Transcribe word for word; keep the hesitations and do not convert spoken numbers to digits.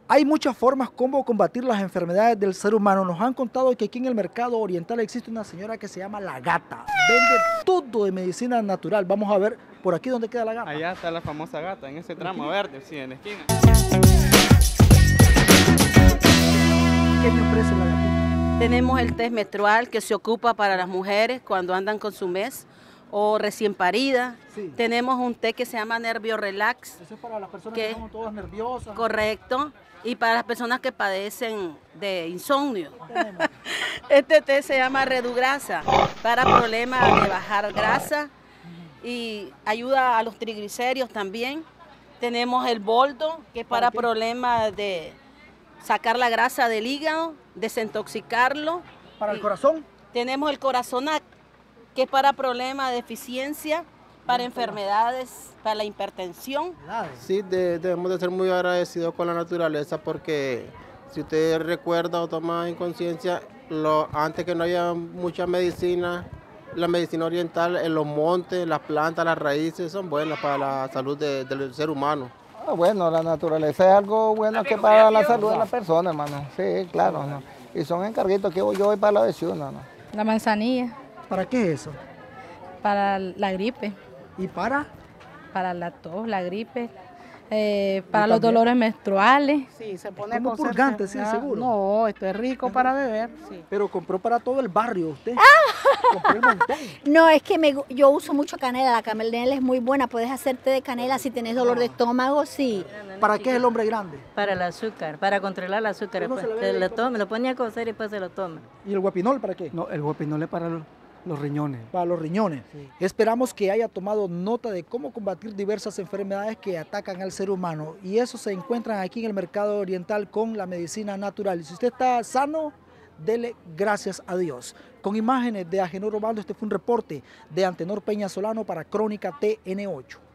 Hay muchas formas como combatir las enfermedades del ser humano. Nos han contado que aquí en el mercado oriental existe una señora que se llama La Gata. Vende todo de medicina natural. Vamos a ver por aquí dónde queda La Gata. Allá está la famosa Gata, en ese tramo verde, sí, en la esquina. ¿Qué me ofrece La Gatita? Tenemos el test menstrual que se ocupa para las mujeres cuando andan con su mes o recién parida. Sí. Tenemos un té que se llama Nervio Relax. Eso es para las personas ¿Qué? que son todas nerviosas. Correcto. Y para las personas que padecen de insomnio. Este té se llama Redugrasa para problemas de bajar grasa y ayuda a los triglicéridos también. Tenemos el Boldo, que es para, ¿para problemas de sacar la grasa del hígado, desintoxicarlo. ¿Para el corazón? Tenemos el Corazonac, que es para problemas de deficiencia, para enfermedades, para la hipertensión. Sí, de, debemos de ser muy agradecidos con la naturaleza porque si usted recuerda o toma en conciencia, antes que no había mucha medicina, la medicina oriental en los montes, las plantas, las raíces son buenas para la salud de, del ser humano. Ah, bueno, la naturaleza es algo bueno que para la salud de la persona, hermano. Sí, claro, ¿no? Y son encarguitos que yo voy para la vecina, ¿no? La manzanilla. ¿Para qué es eso? Para la gripe. ¿Y para? Para la tos, la gripe, eh, para los dolores menstruales. Sí, se pone como con purgante, sí, ah, seguro. No, esto es rico para beber. Sí. Pero compró para todo el barrio usted. Compró un montón. No, es que me, yo uso mucho canela, la canela es muy buena, puedes hacerte de canela si tenés dolor de estómago, sí. ¿Para qué es el hombre grande? Para el azúcar, para controlar el azúcar. Uno Pues, se lo se ve lo toma, lo pone a cocer y después se lo toma. ¿Y el guapinol para qué? No, el guapinol es para los, los riñones. Para los riñones. Sí. Esperamos que haya tomado nota de cómo combatir diversas enfermedades que atacan al ser humano. Y eso se encuentran aquí en el mercado oriental con la medicina natural. Y si usted está sano, dele gracias a Dios. Con imágenes de Agenor Robaldo, este fue un reporte de Antenor Peña Solano para Crónica T N ocho.